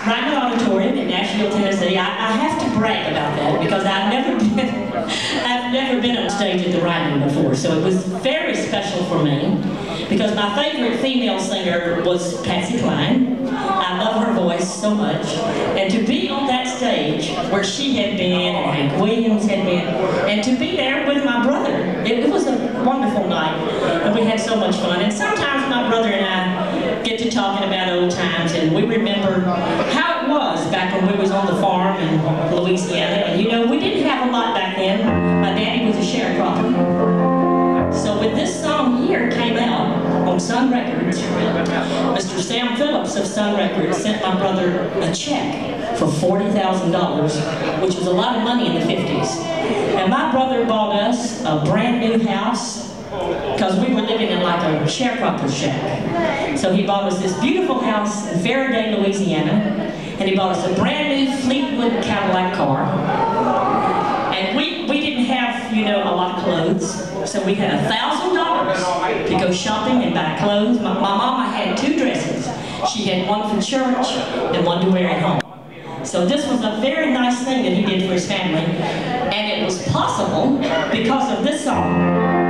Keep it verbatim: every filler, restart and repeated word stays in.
Ryman Auditorium in Nashville, Tennessee. I, I have to brag about that because I've never been, I've never been on stage at the Ryman before, so it was very special for me because my favorite female singer was Patsy Cline. I love her voice so much, and to be on that stage where she had been and Hank Williams had been, and to be there with my brother, it, it was a wonderful night, and we had so much fun. And sometimes my brother and I get to talking about old times, and we remember how it was back when we was on the farm in Louisiana. And you know, we didn't have a lot back then. My daddy was a sharecropper. So when this song here came out on Sun Records, Mister Sam Phillips of Sun Records sent my brother a check for forty thousand dollars, which was a lot of money in the fifties. And my brother bought us a brand new house because we were living in like a sharecropper shack. So he bought us this beautiful house in Faraday, Louisiana, and he bought us a brand new Fleetwood Cadillac car. And we, we didn't have, you know, a lot of clothes, so we had a thousand dollars to go shopping and buy clothes. My, my mama had two dresses. She had one for church and one to wear at home. So this was a very nice thing that he did for his family, and it was possible because of this song.